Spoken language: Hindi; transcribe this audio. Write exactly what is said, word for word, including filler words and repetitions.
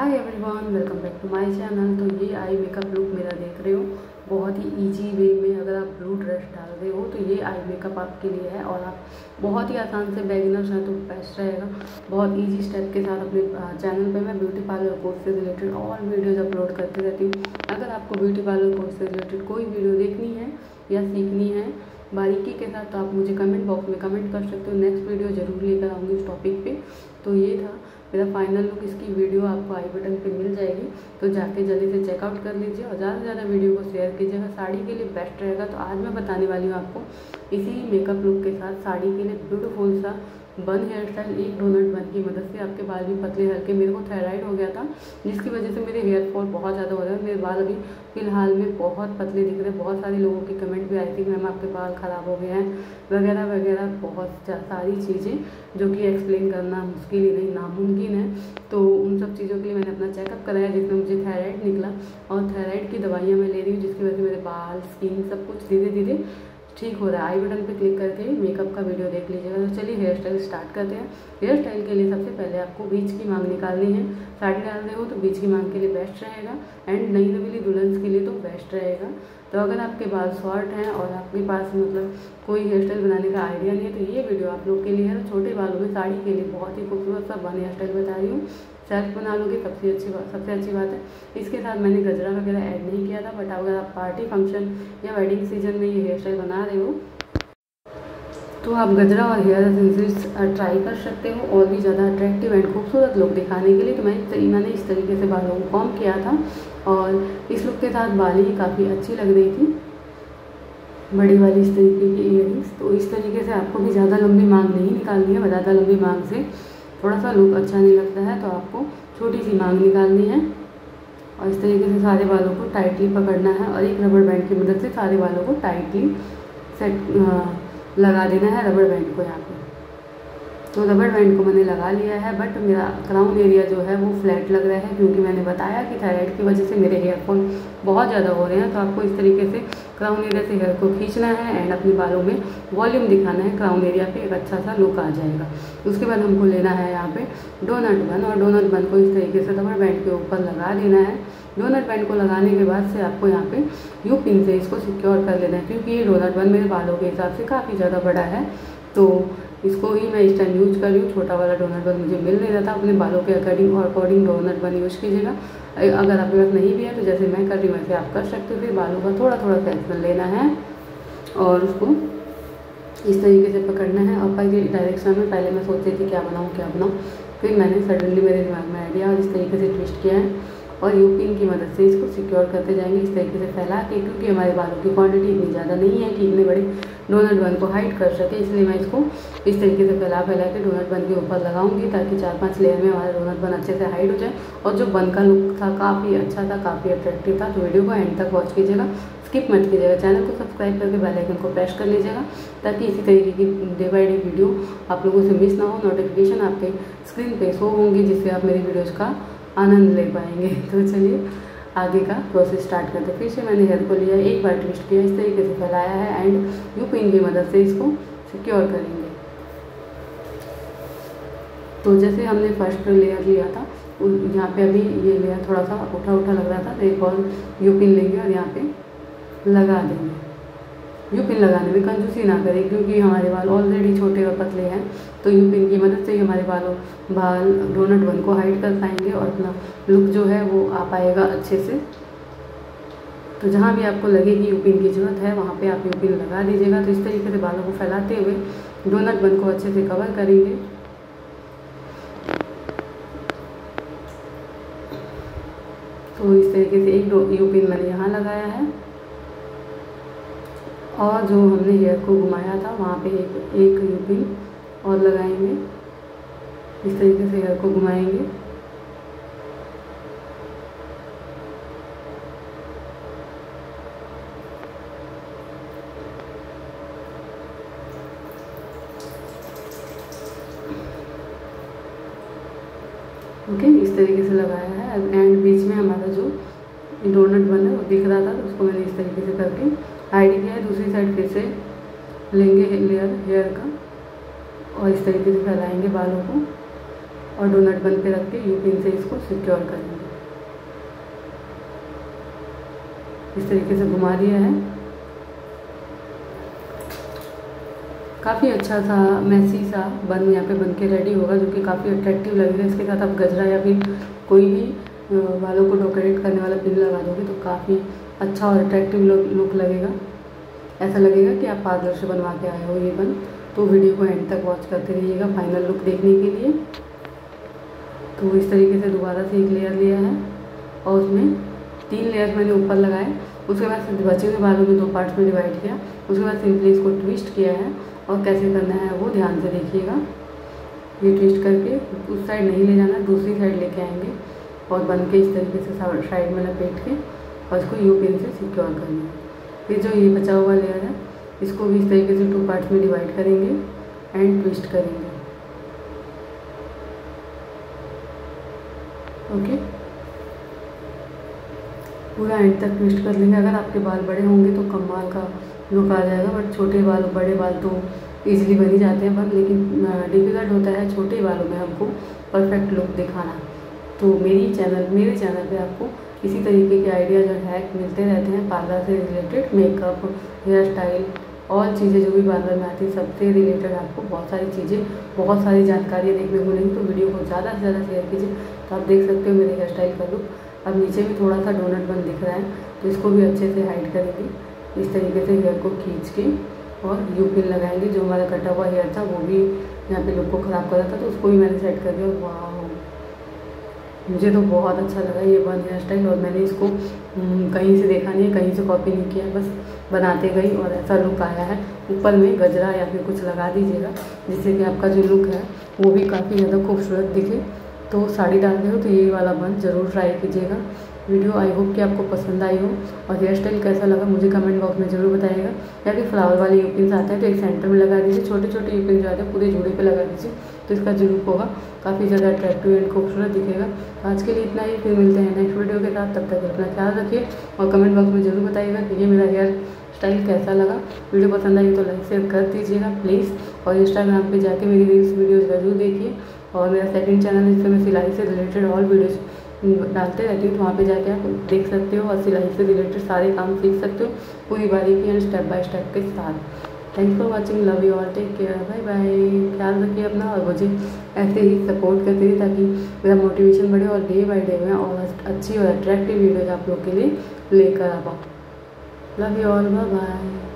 Hi everyone, welcome back to my channel. तो ये आई मेकअप लुक मेरा देख रहे हो, बहुत ही इजी वे में अगर आप ब्लू ड्रेस डाल रहे हो तो ये आई मेकअप आपके लिए है। और आप बहुत ही आसान से बिगिनर्स हैं तो बेस्ट रहेगा। बहुत इजी स्टेप के साथ अपने चैनल पे मैं ब्यूटी पार्लर कोर्स से रिलेटेड और वीडियोज़ अपलोड करती रहती हूँ। अगर आपको ब्यूटी पार्लर कोर्स से रिलेटेड कोई वीडियो देखनी है या सीखनी है बारीकी के साथ तो आप मुझे कमेंट बॉक्स में कमेंट कर सकते हो। नेक्स्ट वीडियो ज़रूर लेकर आऊँगी इस टॉपिक पे। तो ये था मेरा फाइनल लुक। इसकी वीडियो आपको आई बटन पे मिल जाएगी, तो जाके जल्दी से चेकआउट कर लीजिए और ज़्यादा से ज़्यादा वीडियो को शेयर कीजिएगा। साड़ी के लिए बेस्ट रहेगा। तो आज मैं बताने वाली हूँ आपको इसी मेकअप लुक के साथ साड़ी के लिए ब्यूटीफुल सा बन हेयर स्टाइल। एक डोनट बन की मदद से आपके बाल भी पतले हल्के। मेरे को थायराइड हो गया था जिसकी वजह से मेरे हेयर फॉल बहुत ज़्यादा हो रहा है। मेरे बाल अभी फ़िलहाल में बहुत पतले दिख रहे हैं। बहुत सारे लोगों की कमेंट भी आई थी मैम आपके बाल ख़राब हो गए हैं वगैरह वगैरह, बहुत सारी चीज़ें जो कि एक्सप्लेन करना मुश्किल ही नहीं नामुमकिन है। तो उन सब चीज़ों के लिए मैंने अपना चेकअप कराया जिसमें मुझे थायराइड निकला और थायराइड की दवाइयाँ मैं ले रही हूँ जिसकी वजह से मेरे बाल स्किन सब कुछ धीरे धीरे ठीक हो रहा है। आई बटन पे क्लिक करके मेकअप का वीडियो देख लीजिएगा। तो चलिए हेयर स्टाइल स्टार्ट करते हैं। हेयर स्टाइल के लिए सबसे पहले आपको बीच की मांग निकालनी है। साड़ी डाल रहे हो तो बीच की मांग के लिए बेस्ट रहेगा एंड नई नवीली दुल्हन के लिए तो बेस्ट रहेगा। तो अगर आपके बाल शॉर्ट हैं और आपके पास मतलब कोई हेयर स्टाइल बनाने का आइडिया नहीं है तो ये वीडियो आप लोग के लिए है। छोटे बालों में साड़ी के लिए बहुत ही खूबसूरत सा बन हेयर स्टाइल बता रही हूँ। सेल्फ बना लोगे सबसे अच्छी बात सबसे अच्छी बात है। इसके साथ मैंने गजरा वगैरह ऐड नहीं किया था, बट अगर आप पार्टी फंक्शन या वेडिंग सीजन में ये हेयर स्टाइल बना रहे हो तो आप गजरा और हेयर एसेंशियल्स ट्राई कर सकते हो और भी ज़्यादा अट्रैक्टिव एंड खूबसूरत लुक दिखाने के लिए। तो मैं मैंने इस तरीके से बालों को कॉम्ब किया था और इस लुक के साथ बाली काफ़ी अच्छी लग रही थी, बड़ी वाली इस तरीके की ईयरिंग्स। तो इस तरीके से आपको भी ज़्यादा लंबी मांग नहीं निकालनी है। ज़्यादा लंबी मांग से थोड़ा सा लुक अच्छा नहीं लगता है, तो आपको छोटी सी मांग निकालनी है और इस तरीके से सारे बालों को टाइटली पकड़ना है और एक रबड़ बैंड की मदद से सारे बालों को टाइटली सेट लगा देना है रबड़ बैंड को यहाँ पे। तो रबड़ बैंड को मैंने लगा लिया है, बट मेरा क्राउन एरिया जो है वो फ्लैट लग रहा है क्योंकि मैंने बताया कि थायराइड की वजह से मेरे हेयर फॉल बहुत ज़्यादा हो रहे हैं। तो आपको इस तरीके से क्राउन एरिया से हेयर को खींचना है एंड अपने बालों में वॉल्यूम दिखाना है। क्राउन एरिया पे एक अच्छा सा लुक आ जाएगा। उसके बाद हमको लेना है यहाँ पे डोनट बन और डोनट बन को इस तरीके से रबड़ बैंड के ऊपर लगा देना है। डोनट बैंड को लगाने के बाद से आपको यहाँ पे यू पिन से इसको सिक्योर कर लेना है क्योंकि ये डोनट बन मेरे बालों के हिसाब से काफ़ी ज़्यादा बड़ा है। तो इसको ही मैं इस टाइम यूज कर रही हूँ। छोटा वाला डोनट बन मुझे मिल नहीं रहा था। अपने बालों के अकॉर्डिंग और अकॉर्डिंग डोनट बन यूज कीजिएगा। अगर आपके पास नहीं भी है तो जैसे मैं कर रही हूँ वैसे आप कर सकते हो। फिर बालों का थोड़ा थोड़ा सेक्शन लेना है और उसको इस तरीके से पकड़ना है। और पहले डायरेक्शन में पहले मैं सोच रही थी क्या बनाऊँ क्या बनाऊँ, फिर मैंने सडनली मेरे दिमाग में आइडिया और इस तरीके से ट्विस्ट किया है और यू पिन की मदद से इसको सिक्योर करते जाएंगे इस तरीके से फैला के। क्योंकि हमारे बालों की क्वांटिटी इतनी ज़्यादा नहीं है कि इतने बड़े डोनट बन को हाइड कर सके, इसलिए मैं इसको इस तरीके से फैला फैला के डोनट बन के ऊपर लगाऊंगी ताकि चार पांच लेयर में हमारा डोनट बन अच्छे से हाइड हो जाए। और जो बन का लुक था काफ़ी अच्छा था, काफ़ी अट्रैक्टिव था। तो वीडियो को एंड तक वॉच कीजिएगा, स्किप मत कीजिएगा। चैनल को सब्सक्राइब करके बेल आइकन को प्रेस कर लीजिएगा ताकि इसी तरीके की डे बाई डे वीडियो आप लोगों से मिस ना हो। नोटिफिकेशन आपके स्क्रीन पे शो होंगी जिससे आप मेरी वीडियोज़ का आनंद ले पाएंगे। तो चलिए आगे का प्रोसेस स्टार्ट करते हैं। फिर से मैंने हेयर को लिया, एक बार ट्विस्ट किया, इस तरीके से फैलाया है एंड यू पिन की मदद से इसको सिक्योर करेंगे। तो जैसे हमने फर्स्ट लेयर लिया था यहाँ पे अभी ये लेयर थोड़ा सा उठा उठा लग रहा था, तो एक और यू पिन लेंगे और यहाँ पे लगा देंगे। यू पिन लगाने में कंजूसी ना करें क्योंकि हमारे बाल ऑलरेडी छोटे और पतले हैं। तो यू पिन की मदद से ही हमारे बालों बाल डोनट बन को हाइड कर पाएंगे और अपना लुक जो है वो आ पाएगा अच्छे से। तो जहाँ भी आपको लगे कि यू पिन की ज़रूरत है वहाँ पे आप यू पिन लगा दीजिएगा। तो इस तरीके से बालों को फैलाते हुए डोनट बन को अच्छे से कवर करेंगे। तो इस तरीके से एक यू पिन मैंने यहाँ लगाया है और जो हमने हेयर को घुमाया था वहाँ पे एक एक यू पिन और लगाएंगे। इस तरीके से हेयर को घुमाएंगे। ओके, इस तरीके से लगाया है एंड बीच में हमारा जो डोनट बन है वो दिख रहा था तो उसको मैंने इस तरीके से करके हाइड किया है। दूसरी साइड फिर से लेंगे लेयर हेयर का और इस तरीके से फैलाएंगे बालों को और डोनट बन के रख के यू पिन से इसको सिक्योर करेंगे। इस तरीके से घुमा दिया है। काफ़ी अच्छा सा मैसी सा बन यहाँ पे बन के रेडी होगा, जो कि काफ़ी अट्रैक्टिव लगेगा। इसके साथ आप गजरा या फिर कोई भी बालों को डेकोरेट करने वाला पिन लगा दोगे तो काफ़ी अच्छा और अट्रैक्टिव लुक लगेगा। ऐसा लगेगा कि आप पार्लर से बनवा के आए हो ये बन। तो वीडियो को एंड तक वॉच करते रहिएगा फाइनल लुक देखने के लिए। तो इस तरीके से दोबारा से एक लेयर लिया है और उसमें तीन लेयर मैंने ऊपर लगाए। उसके बाद बचे हुए बालों में दो पार्ट्स में डिवाइड किया। उसके बाद सिंपली इसको ट्विस्ट किया है और कैसे करना है वो ध्यान से देखिएगा। ये ट्विस्ट करके उस साइड नहीं ले जाना, दूसरी साइड लेके आएंगे और बन के इस तरीके से साइड में लपेट के और इसको यू पिन से सिक्योर करना है। फिर जो ये बचा हुआ लेयर है इसको भी इस तरीके से टू पार्ट्स में डिवाइड करेंगे एंड ट्विस्ट करेंगे। ओके, पूरा एंड तक ट्विस्ट कर लेंगे। अगर आपके बाल बड़े होंगे तो कमाल का लुक आ जाएगा, बट छोटे बाल बड़े बाल तो इजीली बन ही जाते हैं बट लेकिन डिफ़िकल्ट होता है छोटे बालों में हमको परफेक्ट लुक दिखाना। तो मेरी चैनल मेरे चैनल पे आपको इसी तरीके के आइडियाज और हैक मिलते रहते हैं पार्लर से रिलेटेड, मेकअप, हेयर स्टाइल, और चीज़ें जो भी पार्लर में आती है सबसे रिलेटेड आपको बहुत सारी चीज़ें, बहुत सारी जानकारियाँ देखने को मिलेंगी। तो वीडियो को ज़्यादा से ज़्यादा शेयर कीजिए। तो आप देख सकते हो मेरे हेयर स्टाइल का लुक। अब नीचे भी थोड़ा सा डोनट बन दिख रहा है तो इसको भी अच्छे से हाइड करेंगे। इस तरीके से हेयर को खींच के और यू पिन लगाएंगे। जो हमारा कटा हुआ हेयर था वो भी यहाँ पे लुक को ख़राब कर रहा था तो उसको भी मैंने सेट कर दिया। वाह, मुझे तो बहुत अच्छा लगा ये बन हेयर स्टाइल। और मैंने इसको कहीं से देखा नहीं है, कहीं से कॉपी नहीं किया, बस बनाते गई और ऐसा लुक आया है। ऊपर में गजरा या फिर कुछ लगा दीजिएगा जिससे कि आपका जो लुक है वो भी काफ़ी ज़्यादा खूबसूरत दिखे। तो साड़ी डाल रहे हो तो ये वाला बन ज़रूर ट्राई कीजिएगा। वीडियो आई होप कि आपको पसंद आई हो और हेयर स्टाइल कैसा लगा मुझे कमेंट बॉक्स में ज़रूर बताइएगा। या फिर फ्लावर वाले यू पिन्स आते हैं तो एक सेंटर में लगा दीजिए, छोटे छोटे यू पिन जो आते हैं पूरे जोड़े पे लगा दीजिए तो इसका जो लुक होगा काफ़ी ज़्यादा अट्रैक्टिव एंड खूबसूरत दिखेगा। तो आज के लिए इतना ही, फिर मिलते हैं नेक्स्ट वीडियो के साथ। तब तक अपना ख्याल रखिए और कमेंट बॉक्स में ज़रूर बताइएगा कि ये मेरा हेयर स्टाइल कैसा लगा। वीडियो पसंद आई तो लाइक शेयर कर दीजिएगा प्लीज़। और इंस्टाग्राम पे जाके मेरी रील्स वीडियोज़ ज़रूर देखिए। और मेरा सेकंड चैनल है जिसमें मैं सिलाई से रिलेटेड ऑल वीडियोज़ डालते रहती हूँ, तो वहाँ पे जाके आप देख सकते हो और सिलाई से रिलेटेड सारे काम सीख सकते हो पूरी बारीकी एंड स्टेप बाय स्टेप के साथ। Thanks for watching, love you all, take care, bye bye. ख्याल रखिए अपना और मुझे ऐसे ही सपोर्ट करते रहिए ताकि मेरा मोटिवेशन बढ़े और डे बाय डे में और अच्छी और अट्रैक्टिव वीडियोज आप लोग के लिए लेकर आ पाऊँ। Love you all, bye bye.